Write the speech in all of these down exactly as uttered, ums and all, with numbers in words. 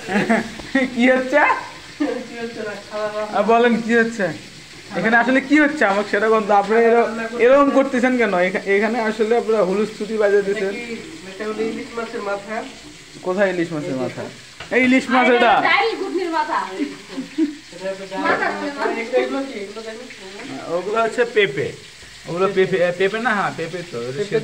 কি হচ্ছে বলেন কি হচ্ছে এখানে আসলে কি হচ্ছে আমাকে সেটা বলতো আপনারা এরকম করতেছেন কেন এখানে আসলে আপনারা হুলুস্থুতি বাজিয়ে দিচ্ছেন কোথায় ইলিশ মাছের মাথা এই ইলিশ মাছ এটা ওগুলো হচ্ছে পেঁপে ওগুলো পেঁপে পেঁপে না হ্যাঁ পেঁপে তো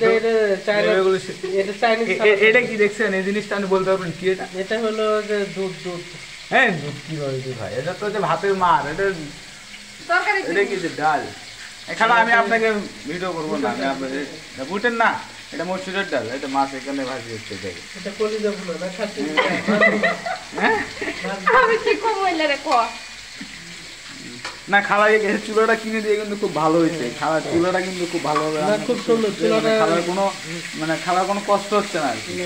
এটা কি দেখছেন এই জিনিসটা আমি বলতে পারবেন কি এটা এটা হলো যে দুধ দুধ হ্যাঁ দুধ কি বলছি ভাই এটা তো যে ভাতের মার এটা এটা কি যে ডাল এখানে আমি আপনাকে ভিডিও করবো না আমি আপনাদের বুঝেন না এটা মসুরের ডাল এটা মাছ এখানে ভাজি হচ্ছে এটা কলিজা ভুনা না খাসি হ্যাঁ আমি কি কম হইলে রে ক না খালা এই চুলাটা কিনে দিয়ে কিন্তু খুব ভালো হয়েছে খালা চুলাটা কিন্তু খুব ভালো হবে না খুব সুন্দর চুলাটা খালার কোনো মানে খালার কোনো কষ্ট হচ্ছে না আর কি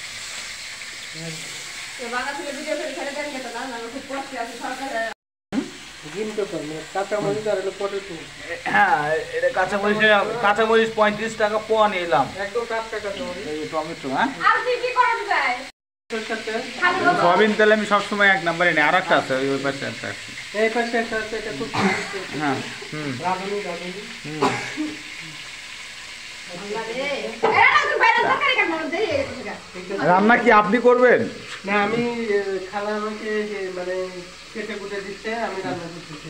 তো বাবা থেকে ভিডিও করে ছেড়ে দেন কেন না আমি খুব কষ্ট আছে সরকার কিন্তু মানে কাঁচা মরিচ আর হলো পটেটো হ্যাঁ এটা কাঁচা মরিচ কাঁচা মরিচ পঁয়ত্রিশ টাকা পোয়া নিলাম একদম টাটকা কাঁচা মরিচ এই টমেটো হ্যাঁ আর কি কি করা যায় সয়াবিন তেল আমি সবসময় এক নম্বরে নেই আর একটা আছে ওই পাশে একটা আছে এই পাশে একটা আছে এটা খুব হ্যাঁ হুম রাঁধুনি রাঁধুনি হুম রান্না কি আপনি করবেন না আমি খালা আমাকে মানে কেটে কুটে দিচ্ছে আমি রান্না করতেছি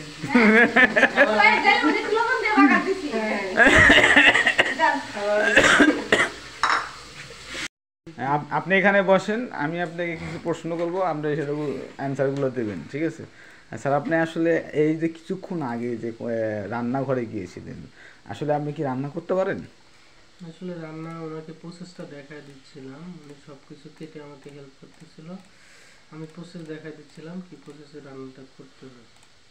আপনি এখানে বসেন আমি আপনাকে কিছু প্রশ্ন করবো আপনি সেটা অ্যান্সারগুলো দেবেন ঠিক আছে স্যার আপনি আসলে এই যে কিছুক্ষণ আগে যে রান্নাঘরে গিয়েছিলেন আসলে আপনি কি রান্না করতে পারেন আসলে রান্না ওনাকে প্রসেসটা দেখায় দিচ্ছিলাম উনি সব কিছু কেটে আমাকে হেল্প করতেছিল আমি প্রসেস দেখায় দিচ্ছিলাম কি প্রসেসে রান্নাটা করতে হবে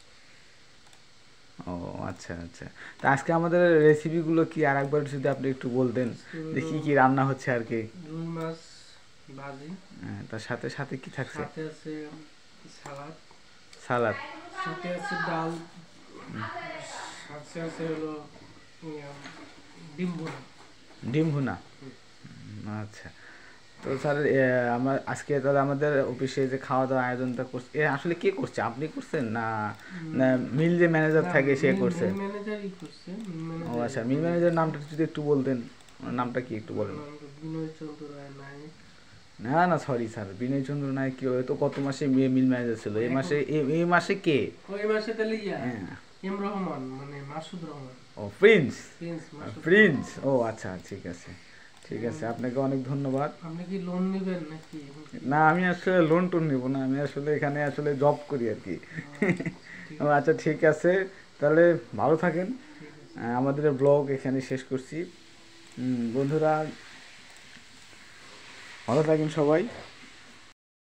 ও আচ্ছা আচ্ছা তা আজকে আমাদের রেসিপিগুলো কি আর একবার যদি আপনি একটু বলতেন যে কি কি রান্না হচ্ছে আর কি রুই মাছ ভাজি হ্যাঁ তার সাথে সাথে কি থাকছে সাথে আছে সালাদ সালাদ সাথে আছে ডাল সাথে আছে হলো ডিম ভুনা ডিম ভুনা আচ্ছা তো স্যার আমার আজকে তাহলে আমাদের অফিসে যে খাওয়া দাওয়া আয়োজনটা করছে এ আসলে কে করছে আপনি করছেন না না মিল যে ম্যানেজার থাকে সে করছে ম্যানেজারই করছে ও আচ্ছা মিল ম্যানেজার নামটা যদি একটু বলতেন ওনার নামটা কি একটু বলেন বিনয় চন্দ্র রায় নায়ক না না সরি স্যার বিনয় চন্দ্র নায়ক কি তো কত মাসে মিল ম্যানেজার ছিল এই মাসে এই মাসে কে ওই মাসে তাহলে ইয়া এম রহমান মানে মাসুদ রহমান ও প্রিন্স প্রিন্স প্রিন্স ও আচ্ছা ঠিক আছে ঠিক আছে আপনাকে অনেক ধন্যবাদ আপনি কি লোন নেবেন নাকি না আমি আসলে লোন টোন নেব না আমি আসলে এখানে আসলে জব করি আর কি আচ্ছা ঠিক আছে তাহলে ভালো থাকেন আমাদের ব্লগ এখানে শেষ করছি বন্ধুরা ভালো থাকেন সবাই